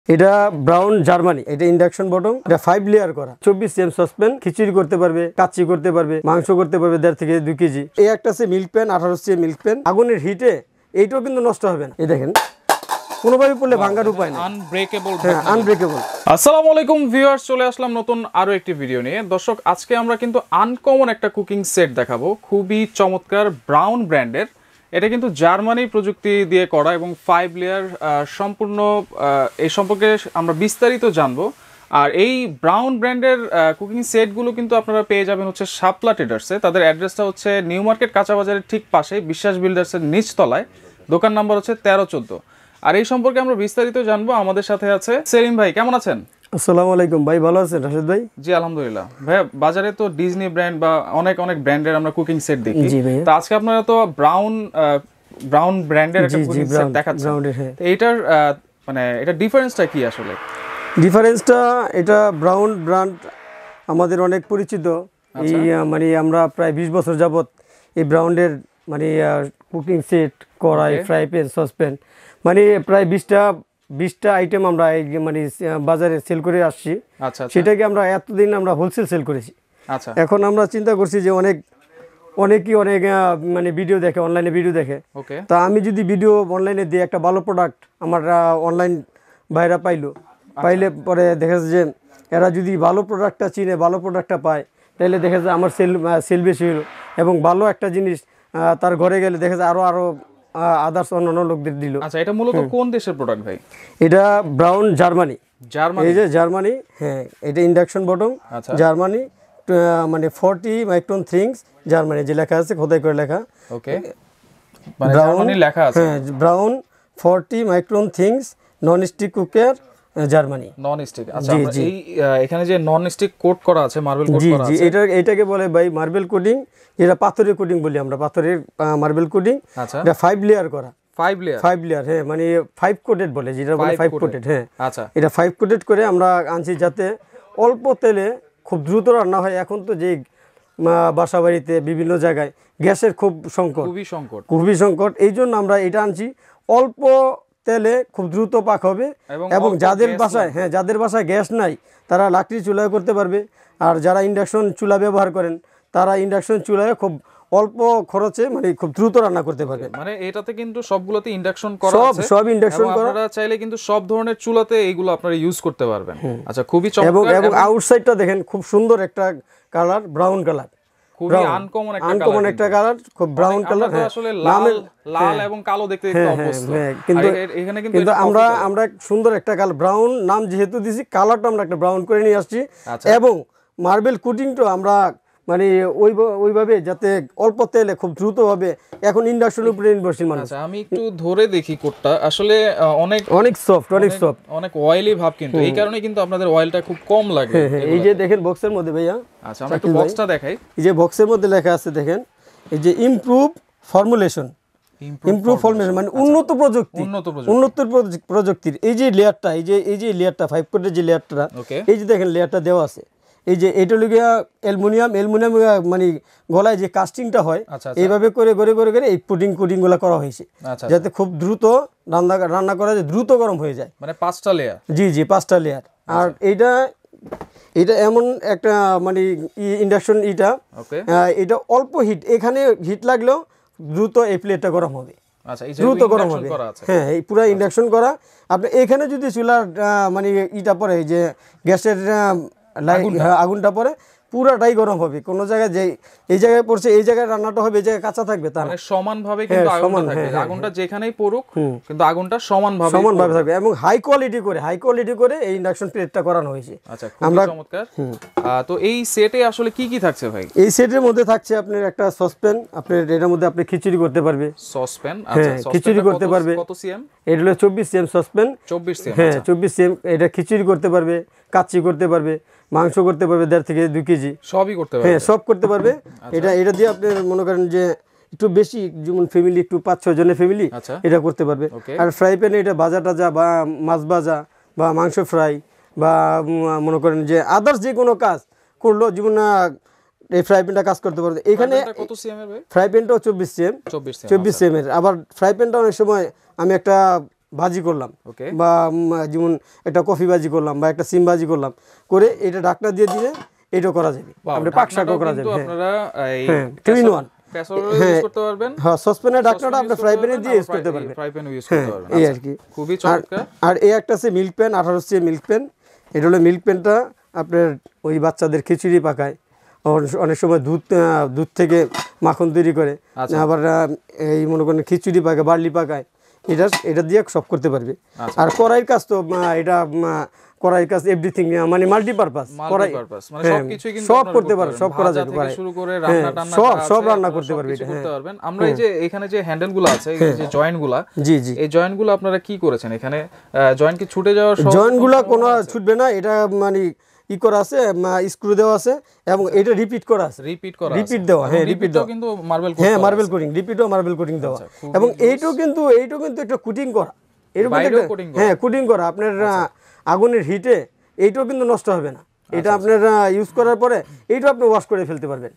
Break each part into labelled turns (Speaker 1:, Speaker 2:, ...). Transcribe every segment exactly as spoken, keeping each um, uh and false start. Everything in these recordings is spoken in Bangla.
Speaker 1: এটা ব্রাউন জার্মানি, এটা ইন্ডাকশন বটম, এটা ফাইভ লেয়ার করা, চব্বিশ এম সসপ্যান, খিচুড়ি করতে পারবে, কাচ্চি করতে পারবে, মাংস করতে পারবে দেড় থেকে দুই কেজি। এই একটা আছে মিল্ক প্যান, আঠারো সি মিল্ক প্যান, আগুনের হিটে এইটাও কিন্তু নষ্ট হবে না। এই দেখেন কোনোভাবে পড়লে ভাঙার উপায় নেই,
Speaker 2: আনব্রেকেবল।
Speaker 1: হ্যাঁ আনব্রেকেবল।
Speaker 2: আসসালামু আলাইকুম ভিউয়ার্স, চলে আসলাম নতুন আরো একটি ভিডিও নিয়ে। দর্শক, আজকে আমরা কিন্তু আনকমন একটা কুকিং সেট দেখাবো, খুবই চমৎকার, ব্রাউন ব্র্যান্ডের। এটা কিন্তু জার্মানি প্রযুক্তি দিয়ে করা এবং ফাইভ লেয়ার সম্পূর্ণ। এই সম্পর্কে আমরা বিস্তারিত জানবো। আর এই ব্রাউন ব্র্যান্ডের কুকিং সেটগুলো কিন্তু আপনারা পেয়ে যাবেন হচ্ছে শাপলা ট্রেডার্সে। তাদের অ্যাড্রেসটা হচ্ছে নিউ মার্কেট কাঁচা বাজারের ঠিক পাশে, বিশ্বাস বিল্ডার্সের নিচতলায়। দোকান নাম্বার হচ্ছে তেরো চোদ্দ। আর এই সম্পর্কে আমরা বিস্তারিত জানবো। আমাদের সাথে আছে সেলিম ভাই। কেমন আছেন?
Speaker 1: আসসালামু আলাইকুম ভাই, ভালো আছেন রাশেদ ভাই?
Speaker 2: জি আলহামদুলিল্লাহ। ভাই, বাজারে তো ডিজনি ব্র্যান্ড বা অনেক অনেক ব্র্যান্ডের আমরা কুকিং সেট দেখি। তো আজকে আপনারা তো ব্রাউন ব্রাউন ব্র্যান্ডের একটা কুকিং সেট দেখাচ্ছেন। এইটার মানে এটা ডিফারেন্সটা কি আসলে?
Speaker 1: ডিফারেন্সটা, এটা ব্রাউন ব্র্যান্ড আমাদের অনেক পরিচিত। এই মানে আমরা প্রায় বিশ বছর যাবত এই ব্রাউন্ডের মানে কুকিং সেট, কড়াই, ফ্রাই প্যান, সসপ্যান, মানে প্রায় বিশটা বিশটা আইটেম আমরা মানে বাজারে সেল করে আসছি।
Speaker 2: আচ্ছা,
Speaker 1: সেটাকে আমরা এতদিন আমরা হোলসেল সেল করেছি।
Speaker 2: আচ্ছা,
Speaker 1: এখন আমরা চিন্তা করছি যে অনেক অনেকই অনেক মানে ভিডিও দেখে, অনলাইনে ভিডিও দেখে। তা আমি যদি ভিডিও অনলাইনে দিই, একটা ভালো প্রোডাক্ট আমার অনলাইন বাইরা পাইলো, পাইলে পরে দেখা যাচ্ছে যে এরা যদি ভালো প্রোডাক্টটা চিনে, ভালো প্রোডাক্টটা পায়, তাহলে দেখা যায় আমার সেল সেল বেশি হলো এবং ভালো একটা জিনিস তার ঘরে গেলে দেখা যায় আরও আরও আদার্স অন্যান্য লোকদের দিল।
Speaker 2: আচ্ছা, এটা মূলত কোন দেশের প্রোডাক্ট ভাই?
Speaker 1: এটা ব্রাউন জার্মানি।
Speaker 2: জার্মানি,
Speaker 1: এই যে জার্মানি, হ্যাঁ এটা ইন্ডাকশন বটম, জার্মানি, মানে ফর্টি মাইক্রন থিংস, জার্মানি যে লেখা আছে খোদাই করে লেখা।
Speaker 2: ওকে, মানে জার্মানি লেখা আছে।
Speaker 1: হ্যাঁ, brown forty micron things, nonstick cookware, Germany.
Speaker 2: Nonstick. আচ্ছা, এই এখানে যে ননস্টিক কোট করা আছে, মার্বেল কোট করা আছে,
Speaker 1: জি এটা এটাকে বলে ভাই মার্বেল কোটিং, যেটা পাথরের কোটিং বলি আমরা, পাথরের মার্বেল কোটিং।
Speaker 2: আচ্ছা,
Speaker 1: এটা ফাইভ লেয়ার করা,
Speaker 2: ফাইভ লেয়ার
Speaker 1: ফাইভ লেয়ার হ্যাঁ, মানে ফাইভ কোটেড বলে, যেটা বলে ফাইভ কোটেড। হ্যাঁ,
Speaker 2: আচ্ছা,
Speaker 1: এটা ফাইভ কোটেড করে আমরা আনছি যাতে অল্প তেলে খুব দ্রুত রান্না হয়। এখন তো যে বাসা বাড়িতে বিভিন্ন জায়গায় গ্যাসের খুব সংকট,
Speaker 2: খুবই সংকট
Speaker 1: খুবই সংকট এই জন্য আমরা এটা আনছি। অল্প তেলে খুব দ্রুত পাক হবে এবং যাদের বাসায় হ্যাঁ যাদের বাসায় গ্যাস নাই তারা লাকড়ি চুলায় করতে পারবে। আর যারা ইন্ডাকশন চুলা ব্যবহার করেন তারা ইন্ডাকশন চুলায় খুব অল্প খরচে মানে খুব দ্রুত রান্না করতে পারবে।
Speaker 2: মানে এটাতে কিন্তু সবগুলোতে ইন্ডাকশন করা আছে,
Speaker 1: সব ইন্ডাকশন করা।
Speaker 2: আপনারা চাইলে কিন্তু সব ধরনের চুলাতে এইগুলো আপনারা ইউজ করতে পারবেন। আচ্ছা, খুবই
Speaker 1: চমৎকার। এবং এবং আউটসাইডটা দেখেন, খুব সুন্দর একটা কালার, ব্রাউন কালার,
Speaker 2: খুবই আনকমন একটা কালার,
Speaker 1: আনকমন একটা কালার, খুব ব্রাউন কালার।
Speaker 2: হ্যাঁ, আসলে লাল লাল এবং কালো দেখতে দেখতে অভ্যস্ত,
Speaker 1: কিন্তু
Speaker 2: এখানে কিন্তু
Speaker 1: কিন্তু আমরা আমরা সুন্দর একটা কালার, ব্রাউন নাম যেহেতু দিছি, কালারটা আমরা একটা ব্রাউন করে নিয়ে আসছি। এবং মার্বেল কোটিংটা আমরা মানে ওই ওইভাবে যাতে অল্প তেলে খুব দ্রুত হবে। এখন ইন্ডাকশন উপরে নির্ভরশীল মানুষ।
Speaker 2: আচ্ছা, আমি একটু ধরে দেখি কোটটা, আসলে অনেক
Speaker 1: অনেক সফট, অনেক সফট,
Speaker 2: অনেক অয়েলি ভাব, কিন্তু এই কারণে কিন্তু আপনাদের অয়েলটা খুব কম লাগে।
Speaker 1: এই যে দেখেন বক্সের মধ্যে ভাইয়া,
Speaker 2: আচ্ছা আমরা একটু বক্সটা দেখাই।
Speaker 1: এই যে বক্সের মধ্যে লেখা আছে দেখেন, এই যে ইমপ্রুভ ফর্মুলেশন, ইমপ্রুভ ফর্মুলেশন মানে উন্নত প্রযুক্তি, উন্নত প্রযুক্তির এই যে লেয়ারটা, এই যে এই যে লেয়ারটা ফাইভ কোটের যে লেয়ারটা, এই যে দেখেন লেয়ারটা দেওয়া আছে। এই যে এটা লিগিয়া অ্যালুমিনিয়াম, অ্যালুমিনিয়াম মানে গলায় যে কাস্টিংটা হয়, এইভাবে করে করে করে করে এই পুডিং কুডিংগুলো করা হয়েছে যাতে খুব দ্রুত রান্না রান্না করা যায়, দ্রুত গরম হয়ে যায়।
Speaker 2: মানে পাঁচটা লেয়ার,
Speaker 1: জি জি পাঁচটা লেয়ার। আর এইটা এটা এমন একটা মানে ইন্ডাকশন, এটা এটা অল্প হিট, এখানে হিট লাগলেও দ্রুত এই প্লেটটা গরম হবে, দ্রুত গরম হবে। হ্যাঁ, এই পুরো ইন্ডাকশন করা। আপনি এখানে যদি চুলার মানে ইটা পরে, যে গ্যাসের আগুনটা পরে, পুরাটাই গরম হবে। কোন জায়গায় যে এই জায়গায় পড়ছে এই জায়গায় রান্নাটা হবে, এই জায়গায় কাঁচা থাকবে, তার
Speaker 2: মানে সমানভাবে কিন্তু আগুনটা থাকবে, আগুনটা যেখানেই পড়ুক কিন্তু আগুনটা সমানভাবে
Speaker 1: সমানভাবে থাকবে। এবং হাই কোয়ালিটি করে হাই কোয়ালিটি করে এই ইন্ডাকশন প্লেটটা করানো হয়েছে।
Speaker 2: আচ্ছা, খুবই চমৎকার। তো এই সেটে আসলে কি কি থাকছে ভাই?
Speaker 1: এই সেটের মধ্যে থাকছে আপনার একটা সসপ্যান, আপনার এটার মধ্যে আপনি খিচুড়ি করতে পারবে।
Speaker 2: সসপ্যান, আচ্ছা,
Speaker 1: খিচুড়ি করতে পারবে।
Speaker 2: কত সিএম?
Speaker 1: এটা হলো চব্বিশ সিএম সসপ্যান,
Speaker 2: চব্বিশ সিএম।
Speaker 1: হ্যাঁ চব্বিশ সিএম। এটা খিচুড়ি করতে পারবে, কাচ্চি করতে পারবে, মাংস করতে পারবে দেড় থেকে দুই কেজি,
Speaker 2: সবই করতে পারবে।
Speaker 1: হ্যাঁ সব করতে পারবে। এটা এটা দিয়ে আপনি মনে করেন যে একটু বেশি, যেমন ফ্যামিলি একটু পাঁচ ছয় জনের ফ্যামিলি, এটা করতে পারবে। আর ফ্রাই প্যানে এটা ভাজা টাজা বা মাছ ভাজা বা মাংস ফ্রাই বা মনে করেন যে আদার্স যে কোনো কাজ করলো, যেমন এই ফ্রাই প্যানটা কাজ করতে পারবে। এখানে ফ্রাই প্যানটাও চব্বিশ সিএম, চব্বিশ সিএম এর। আবার ফ্রাই প্যানটা অনেক সময় আমি একটা ভাজি করলাম বা যেমন একটা কফি ভাজি করলাম বা একটা সিম ভাজি করলাম করে এটা ঢাকনা দিয়ে দিলে এটা করা যাবে আপনি পাক শাকও করা যাবে
Speaker 2: আপনারা এই
Speaker 1: two in one
Speaker 2: casserole use করতে পারবেন
Speaker 1: হ্যাঁ সসপ্যানের ঢাকনাটা আপনি ফ্রাই প্যানে দিয়ে ইউজ করতে পারবেন
Speaker 2: ফ্রাই প্যান ইউজ করতে পারবেন
Speaker 1: এই আর কি
Speaker 2: খুবই চমৎকার
Speaker 1: আর এই একটা আছে মিল্ক প্যান আঠারো সি মিল্ক প্যান এটা হলো মিল্ক প্যানটা আপনার ওই বাচ্চাদের খিচুড়ি পাকায় অনেক সময় দুধ দুধ থেকে মাখন তৈরি করে আবার এই মনে করেন খিচুড়ি পাকায় বার্লি পাকায় এটা এটা দিয়ে সব করতে পারবে আর কড়াইয়ের কাজ তো এটা কড়াইয়ের কাজ এভরিথিং মানে মাল্টিপারপাস কড়াই
Speaker 2: মানে সবকিছুই কিন্তু
Speaker 1: সব করতে পারবে সব করা যেতে পারে
Speaker 2: শুরু করে রান্না টান্না
Speaker 1: সব সব রান্না করতে পারবে এটা
Speaker 2: করতে পারবেন আমরা এই যে এখানে যে হ্যান্ডেলগুলো আছে এই যে জয়েন্টগুলো
Speaker 1: জি জি
Speaker 2: এই জয়েন্টগুলো আপনারা কি করেছেন এখানে জয়েন্ট কি ছুটে যাওয়ার সব
Speaker 1: জয়েন্টগুলো কোনো ছুটবে না এটা মানে ই করা আছে স্ক্রু দেওয়া আছে এবং এটা রিপিট করা আছে
Speaker 2: রিপিট করা
Speaker 1: রিপিট দেওয়া হ্যাঁ রিপিট দেওয়া
Speaker 2: কিন্তু মার্বেল
Speaker 1: হ্যাঁ মার্বেল কোটিং রিপিটও মার্বেল কোটিং দেওয়া এবং এইটাও কিন্তু এইটাও কিন্তু একটা কোটিং করা এরকম হ্যাঁ কোটিং করা আপনার আগুনের হিটে এইটাও কিন্তু নষ্ট হবে না এটা আপনার ইউজ করার পরে এইটাও আপনি ওয়াশ করে ফেলতে পারবেন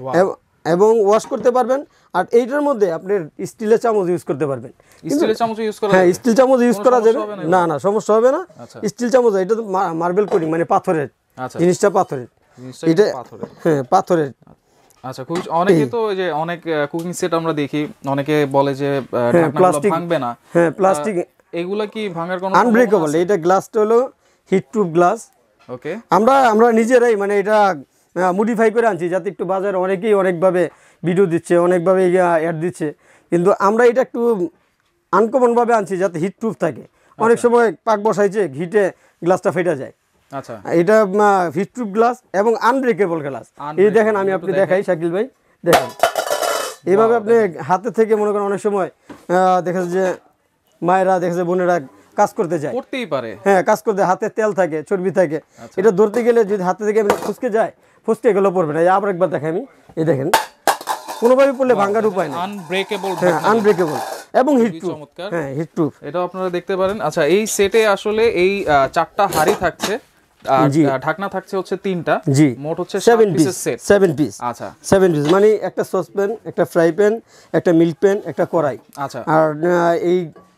Speaker 1: এবং ওয়াশ করতে পারবেন আর এইটার মধ্যে আপনার স্টিলের চামচ ইউজ করতে পারবেন
Speaker 2: স্টিলের চামচ ইউজ করা
Speaker 1: হ্যাঁ স্টিল চামচ ইউজ করা যাবে না না সমস্যা হবে না স্টিল চামচ এটা তো মার্বেল কোটিং মানে পাথরের জিনিসটা পাথরের এটা হ্যাঁ পাথরের
Speaker 2: আচ্ছা খুব অনেকে তো যে অনেক কুকিং সেট আমরা দেখি অনেকে বলে যে ঢাকনাগুলো ভাঙবে না
Speaker 1: হ্যাঁ প্লাস্টিক
Speaker 2: এগুলা কি ভাঙার কোনো
Speaker 1: আনব্রেকেবল এটা গ্লাসটা হলো হিট প্রুফ গ্লাস ওকে আমরা আমরা নিজেরাই মানে এটা মডিফাই করে আনছি যাতে একটু বাজারে অনেকেই অনেকভাবে ভিডিও দিচ্ছে অনেকভাবে অ্যাড দিচ্ছে কিন্তু আমরা এটা একটু আনকমনভাবে আনছি যাতে হিট প্রুফ থাকে অনেক সময় পাক বসাইছে হিটে গ্লাসটা ফেটে যায় আচ্ছা এটা হিট প্রুফ গ্লাস এবং আনব্রেকেবল গ্লাস এই দেখেন আমি আপনি দেখাই শাকিল ভাই দেখেন এইভাবে আপনি হাতে থেকে মনে করেন অনেক সময় দেখা যায় যে মায়েরা দেখা যায় বোনেরা কাজ করতে যায়
Speaker 2: করতেই পারে
Speaker 1: হ্যাঁ কাজ করতে হাতে তেল থাকে চর্বি থাকে এটা ধরতে গেলে যদি হাতে থেকে ফুসকে যায় ফুসকে গেলেও পড়বে না আবার একবার দেখাই আমি এই দেখেন কোনোভাবে পড়লে ভাঙার উপায় নেই
Speaker 2: আনব্রেকেবল
Speaker 1: হ্যাঁ আনব্রেকেবল এবং হিট প্রুফ হ্যাঁ হিট প্রুফ
Speaker 2: এটাও আপনারা দেখতে পারেন আচ্ছা এই সেটে আসলে এই চারটা হাড়ি থাকছে আর ঢাকনা থাকছে হচ্ছে তিনটা
Speaker 1: জি
Speaker 2: মোট হচ্ছে সাত পিসের সেট
Speaker 1: সেভেন পিস
Speaker 2: আচ্ছা
Speaker 1: সেভেন পিস মানে একটা সসপ্যান একটা ফ্রাই প্যান একটা মিল্ক প্যান একটা কড়াই
Speaker 2: আচ্ছা
Speaker 1: আর এই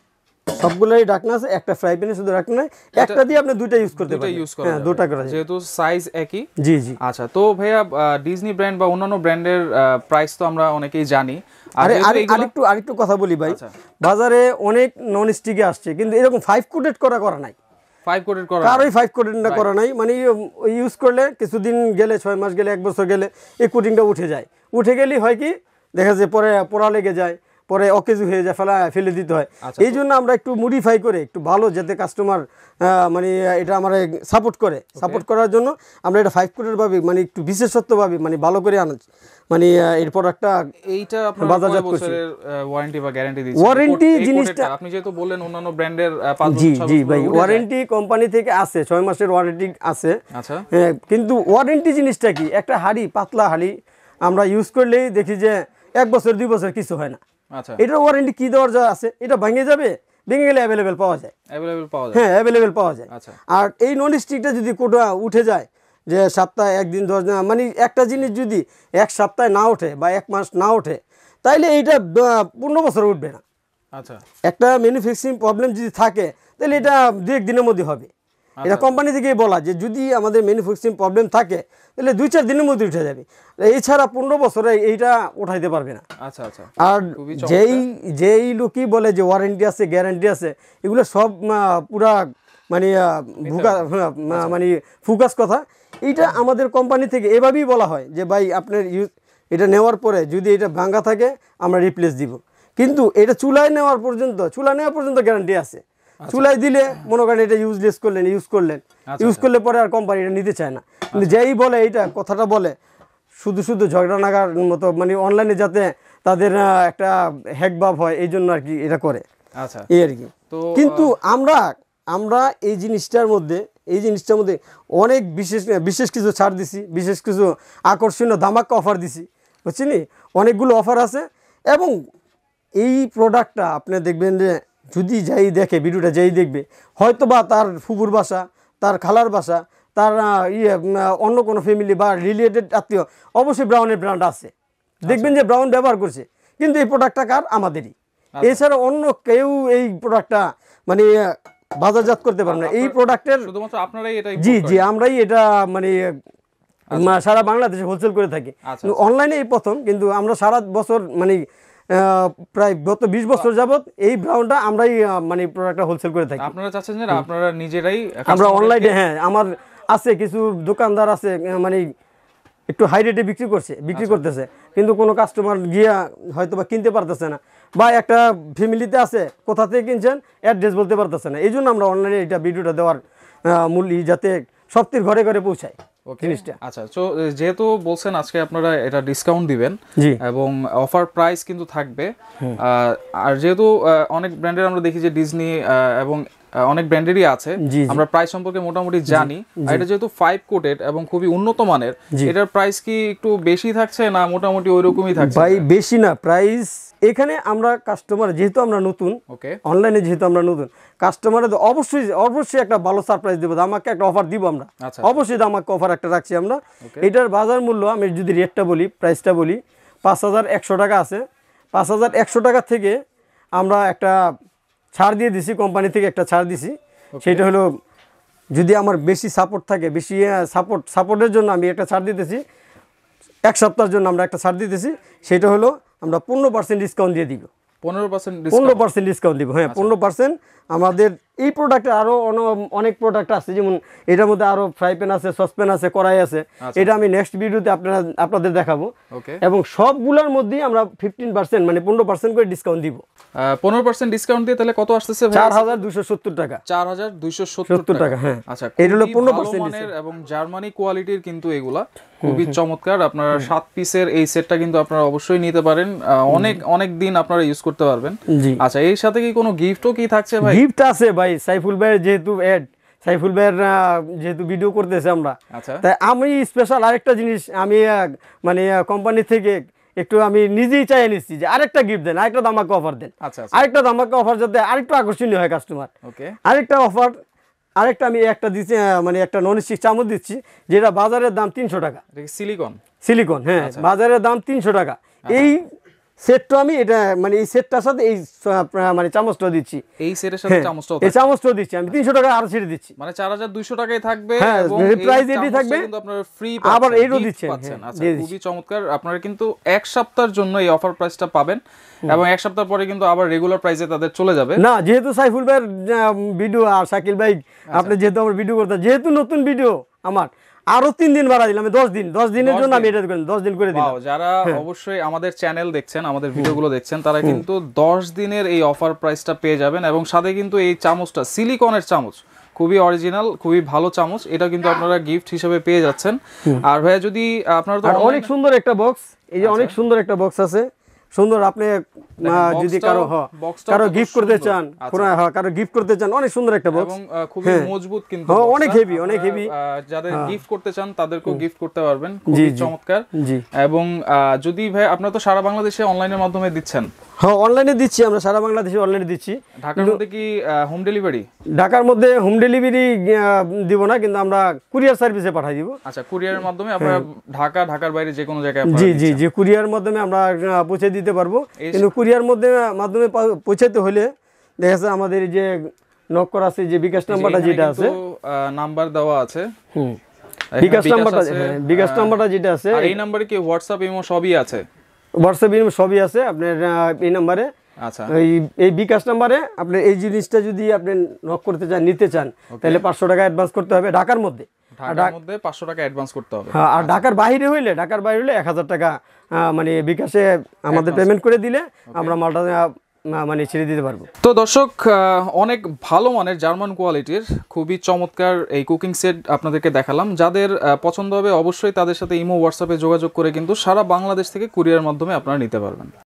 Speaker 1: সবগুলাই ঢাকনা আছে একটা ফ্রাই প্যানে শুধু ঢাকনা নাই একটা দিয়ে আপনি দুটো ইউজ করতে পারবেন হ্যাঁ দুটো করা যায়
Speaker 2: যেহেতু সাইজ একই
Speaker 1: জি জি
Speaker 2: আচ্ছা তো ভাইয়া ডিজনি ব্র্যান্ড বা অন্যান্য ব্র্যান্ডের প্রাইস তো আমরা অনেকেই জানি
Speaker 1: আরে আরেকটু আরেকটু কথা বলি ভাই বাজারে অনেক নন স্টিকে আসছে কিন্তু এরকম ফাইভ কোটেড করা করা নাই
Speaker 2: ফাইভ কোটেড করা
Speaker 1: কারোই ফাইভ কোটেডটা করা নাই মানে ইউজ করলে কিছুদিন গেলে ছয় মাস গেলে এক বছর গেলে এই কোটিংটা উঠে যায় উঠে গেলেই হয় কি দেখা যায় পরে পোড়া লেগে যায় পরে অকেজু হয়ে যায় ফেলা ফেলে দিতে হয় এই জন্য আমরা একটু মডিফাই করে একটু ভালো যাতে কাস্টমার মানে এটা আমরা সাপোর্ট করে সাপোর্ট করার জন্য আমরা এটা ফাইভ কোটের ভাবে মানে একটু বিশেষত্বভাবে মানে ভালো করে আনা মানে এর প্রোডাক্টটা
Speaker 2: এইটা আপনারা কয় বছরের ওয়ারেন্টি বা গ্যারান্টি দিচ্ছেন
Speaker 1: ওয়ারেন্টি জিনিসটা
Speaker 2: আপনি যেহেতু বললেন অন্যান্য ব্র্যান্ডের পাঁচ বছর
Speaker 1: জি জি ভাই ওয়ারেন্টি কোম্পানি থেকে আছে ছয় মাসের ওয়ারেন্টি আছে
Speaker 2: আচ্ছা
Speaker 1: কিন্তু ওয়ারেন্টি জিনিসটা কি একটা হাড়ি পাতলা হাড়ি আমরা ইউজ করলেই দেখি যে এক বছর দুই বছর কিছু হয় না আচ্ছা এটার ওয়ারেন্টি কি দেওয়ার যা আছে এটা ভেঙে যাবে ভেঙে গেলে অ্যাভেলেবেল পাওয়া যায়
Speaker 2: অ্যাভেলেবেল পাওয়া যায়
Speaker 1: হ্যাঁ অ্যাভেলেবেল পাওয়া যায় আচ্ছা আর এই নন স্টিকটা যদি কোটা উঠে যায় যে সপ্তাহে একদিন দশ দিন মানে একটা জিনিস যদি এক সপ্তাহে না ওঠে বা এক মাস না ওঠে তাইলে এইটা পনেরো বছর উঠবে না আচ্ছা একটা ম্যানুফ্যাকচারিং প্রবলেম যদি থাকে তাহলে এটা দু এক দিনের মধ্যে হবে এটা কোম্পানি থেকেই বলা যে যদি আমাদের ম্যানুফ্যাকচারিং প্রবলেম থাকে তাহলে দুই চার দিনের মধ্যে উঠে যাবে এছাড়া পনেরো বছরে এইটা উঠাইতে পারবে না আচ্ছা আচ্ছা আর যেই যেই লোকই বলে যে ওয়ারেন্টি আছে গ্যারান্টি আছে এগুলো সব পুরা মানে মানে ফোকাস কথা এইটা আমাদের কোম্পানি থেকে এভাবেই বলা হয় যে ভাই আপনার ইউজ এটা নেওয়ার পরে যদি এটা ভাঙা থাকে আমরা রিপ্লেস দিব কিন্তু এটা চুলায় নেওয়ার পর্যন্ত চুলা নেওয়ার পর্যন্ত গ্যারান্টি আছে চুলাই দিলে মনে করেন এটা ইউজলেস করলেন ইউজ করলেন ইউজ করলে পরে আর কোম্পানি এটা নিতে চায় না কিন্তু যেই বলে এইটা কথাটা বলে শুধু শুধু ঝগড়া নাগার মতো মানে অনলাইনে যাতে তাদের একটা হ্যাকবাব হয় এই জন্য আর কি এটা করে আচ্ছা এই আর কি কিন্তু আমরা আমরা এই জিনিসটার মধ্যে এই জিনিসটার মধ্যে অনেক বিশেষ বিশেষ কিছু ছাড় দিছি বিশেষ কিছু আকর্ষণীয় ধামাকা অফার দিছি বুঝছেন অনেকগুলো অফার আছে এবং এই প্রোডাক্টটা আপনি দেখবেন যে যদি যাই দেখে ভিডিওটা যাই দেখবে হয়তো বা তার ফুফুর বাসা তার খালার বাসা তার ইয়ে অন্য কোনো ফ্যামিলি বা রিলেটেড আত্মীয় অবশ্যই ব্রাউনের ব্র্যান্ড আছে দেখবেন যে ব্রাউন ব্যবহার করছে কিন্তু এই প্রোডাক্টটা কার আমাদেরই এছাড়া অন্য কেউ এই প্রোডাক্টটা মানে বাজারজাত করতে পারবো না এই প্রোডাক্টের
Speaker 2: শুধুমাত্র আপনারাই এটা
Speaker 1: জি জি আমরাই এটা মানে সারা বাংলাদেশে হোলসেল করে থাকি অনলাইনে এই প্রথম কিন্তু আমরা সারা বছর মানে প্রায় গত বিশ বছর যাবত এই ব্রাউনটা আমরাই মানে প্রোডাক্টটা হোলসেল করে থাকি
Speaker 2: আপনারা চাচ্ছেন যে আপনারা নিজেরাই
Speaker 1: আমরা অনলাইনে হ্যাঁ আমার আছে কিছু দোকানদার আছে মানে একটু হাই রেটে বিক্রি করছে বিক্রি করতেছে কিন্তু কোনো কাস্টমার গিয়া হয়তো বা কিনতে পারতেছে না বা একটা ফ্যামিলিতে আছে কোথা থেকে কিনছেন অ্যাড্রেস বলতে পারতেছে না এই জন্য আমরা অনলাইনে এটা ভিডিওটা দেওয়ার মূল্য যাতে সবটির ঘরে ঘরে পৌঁছায় জিনিসটা।
Speaker 2: আচ্ছা তো যেহেতু বলছেন আজকে আপনারা এটা ডিসকাউন্ট দিবেন এবং অফার প্রাইস কিন্তু থাকবে আর যেহেতু অনেক ব্র্যান্ডের আমরা দেখি যে ডিজনি এবং অনেক ব্র্যান্ডেরই আছে আমরা প্রাইস সম্পর্কে মোটামুটি জানি আর এটা যেহেতু ফাইভ কোটেড এবং খুবই উন্নত মানের এটার প্রাইস কি একটু বেশি থাকছে না মোটামুটি ওইরকমই থাকছে?
Speaker 1: ভাই বেশি না প্রাইস এখানে আমরা কাস্টমার যেহেতু আমরা নতুন অনলাইনে যেহেতু আমরা নতুন কাস্টমারের অবশ্যই অবশ্যই একটা ভালো সারপ্রাইজ দেবো আমাকে একটা অফার দিব আমরা অবশ্যই আমাকে অফার একটা রাখছি আমরা এটার বাজার মূল্য আমি যদি রেটটা বলি প্রাইসটা বলি পাঁচ হাজার একশো টাকা আছে পাঁচ হাজার একশো টাকা থেকে আমরা একটা ছাড় দিয়ে দিছি কোম্পানি থেকে একটা ছাড় দিছি সেটা হলো যদি আমার বেশি সাপোর্ট থাকে বেশি সাপোর্ট সাপোর্টের জন্য আমি একটা ছাড় দিতেছি এক সপ্তাহের জন্য আমরা একটা ছাড় দিতেছি সেটা হলো আমরা পনেরো পার্সেন্ট ডিসকাউন্ট দিয়ে দিব
Speaker 2: পনেরো পার্সেন্ট
Speaker 1: পনেরো পার্সেন্ট ডিসকাউন্ট দিব হ্যাঁ পনেরো পার্সেন্ট আমাদের এই প্রোডাক্টে আরও অনেক প্রোডাক্ট আছে যেমন এটার মধ্যে আরও ফ্রাই প্যান আছে সসপ্যান আছে কড়াই আছে এটা আমি নেক্সট ভিডিওতে আপনারা আপনাদের দেখাবো এবং সবগুলোর মধ্যেই আমরা ফিফটিন পার্সেন্ট মানে পনেরো পার্সেন্ট করে ডিসকাউন্ট দিব
Speaker 2: পনেরো পার্সেন্ট ডিসকাউন্ট দিয়ে তাহলে কত আসতেছে?
Speaker 1: চার হাজার দুইশো সত্তর টাকা
Speaker 2: চার হাজার দুইশো সত্তর টাকা হ্যাঁ আচ্ছা এটা হলো পনেরো পার্সেন্ট এবং জার্মানি কোয়ালিটির কিন্তু এগুলা খুবই চমৎকার আপনারা সাত পিসের এই সেটটা কিন্তু আপনারা অবশ্যই নিতে পারেন অনেক অনেক দিন আপনারা ইউজ করতে পারবেন। আচ্ছা এর সাথে কি কোনো গিফটও কি থাকছে ভাই?
Speaker 1: গিফট আছে ভাই সাইফুল ভাইয়ের যেহেতু অ্যাড সাইফুল ভাইয়ের যেহেতু ভিডিও করতেছে আমরা তাই আমি স্পেশাল আরেকটা জিনিস আমি মানে কোম্পানি থেকে একটু আমি নিজেই চাই নিচ্ছি যে আরেকটা গিফট দেন আরেকটা ধামাকা অফার দেন আরেকটা ধামাকা অফার যাতে আরেকটু আকর্ষণীয় হয় কাস্টমার আরেকটা অফার আরেকটা আমি একটা দিচ্ছি মানে একটা ননস্টিক চামচ দিচ্ছি যেটা বাজারের দাম তিনশো টাকা
Speaker 2: সিলিকন সিলিকন
Speaker 1: হ্যাঁ বাজারের দাম তিনশো টাকা এই সেটটা আমি এটা মানে এই সেটটার সাথে এই মানে চামচটা দিচ্ছি
Speaker 2: এই সেটের সাথে চামচটা
Speaker 1: এই চামচটা দিচ্ছি আমি তিনশো টাকা আর ছেড়ে দিচ্ছি
Speaker 2: মানে চার হাজার দুইশো টাকায় থাকবে
Speaker 1: এবং প্রাইস এটি থাকবে
Speaker 2: কিন্তু আপনারা ফ্রি
Speaker 1: আবার এইও দিচ্ছেন
Speaker 2: আচ্ছা খুবই চমৎকার আপনারা কিন্তু এক সপ্তাহের জন্য এই অফার প্রাইসটা পাবেন এবং এক সপ্তাহ পরে কিন্তু আবার রেগুলার প্রাইসে তাদের চলে যাবে
Speaker 1: না যেহেতু সাইফুল ভাইয়ের ভিডিও আর শাকিল ভাই আপনি যেহেতু আমার ভিডিও করতেন যেহেতু নতুন ভিডিও আমার আরো তিন দিন বাড়া দিলাম দশ দিন দশ দিনের জন্য আমি এটা দশ দিন করে দিলাম।
Speaker 2: যারা অবশ্যই আমাদের চ্যানেল দেখছেন আমাদের ভিডিওগুলো দেখছেন তারা কিন্তু দশ দিনের এই অফার প্রাইসটা পেয়ে যাবেন এবং সাথে কিন্তু এই চামচটা সিলিকনের চামচ খুবই অরিজিনাল খুবই ভালো চামচ এটা কিন্তু আপনারা গিফট হিসেবে পেয়ে যাচ্ছেন। আর ভাইয়া যদি আপনারা তো
Speaker 1: অনেক সুন্দর একটা বক্স এই যে অনেক সুন্দর একটা বক্স আছে সুন্দর আপনি যদি কারো কারো গিফট করতে চান কারো গিফট করতে চান অনেক সুন্দর একটা বক্স
Speaker 2: এবং খুবই মজবুত কিন্তু
Speaker 1: অনেক হেভি অনেক হেভি
Speaker 2: যাদের গিফট করতে চান তাদেরকেও গিফট করতে পারবেন খুবই চমৎকার এবং যদি ভাই আপনারা তো সারা বাংলাদেশে অনলাইনের মাধ্যমে দিচ্ছেন?
Speaker 1: হ্যাঁ অনলাইনে দিচ্ছি আমরা সারা বাংলাদেশে অনলাইনে দিচ্ছি।
Speaker 2: ঢাকার মধ্যে কি হোম ডেলিভারি?
Speaker 1: ঢাকার মধ্যে হোম ডেলিভারি দিব না কিন্তু আমরা কুরিয়ার সার্ভিসে পাঠিয়ে দিব।
Speaker 2: আচ্ছা কুরিয়ারের মাধ্যমে আপনারা ঢাকা ঢাকার বাইরে যে কোনো জায়গায়
Speaker 1: জি জি জি কুরিয়ার মাধ্যমে আমরা পৌঁছে দিতে পারবো কিন্তু কুরিয়ার মধ্যে মাধ্যমে পৌঁছাতে হলে দেখা যাচ্ছে আমাদের যে নক করা আছে যে বিকাশ নাম্বারটা যেটা আছে
Speaker 2: নাম্বার দেওয়া আছে
Speaker 1: হুম বিকাশ নাম্বারটা বিকাশ নাম্বারটা যেটা আছে
Speaker 2: আর এই নম্বরে কি হোয়াটসঅ্যাপ ইমো সবই আছে?
Speaker 1: হোয়াটসঅ্যাপ ইমো সবই আছে আপনার এই নম্বরে। আচ্ছা এই এই বিকাশ নাম্বারে আপনি এই জিনিসটা যদি আপনি নক করতে চান নিতে চান তাহলে পাঁচশো টাকা অ্যাডভান্স করতে হবে ঢাকার মধ্যে
Speaker 2: ঢাকার মধ্যে পাঁচশো টাকা অ্যাডভান্স করতে হবে
Speaker 1: হ্যাঁ আর ঢাকার বাইরে হইলে ঢাকার বাইরে হলে এক হাজার টাকা মানে বিকাশে আমাদের পেমেন্ট করে দিলে আমরা মালটা মানে ছেড়ে দিতে পারবো।
Speaker 2: তো দর্শক অনেক ভালো মানের জার্মান কোয়ালিটির খুবই চমৎকার এই কুকিং সেট আপনাদেরকে দেখালাম যাদের পছন্দ হবে অবশ্যই তাদের সাথে ইমো হোয়াটসঅ্যাপে যোগাযোগ করে কিন্তু সারা বাংলাদেশ থেকে কুরিয়ার মাধ্যমে আপনারা নিতে পারবেন।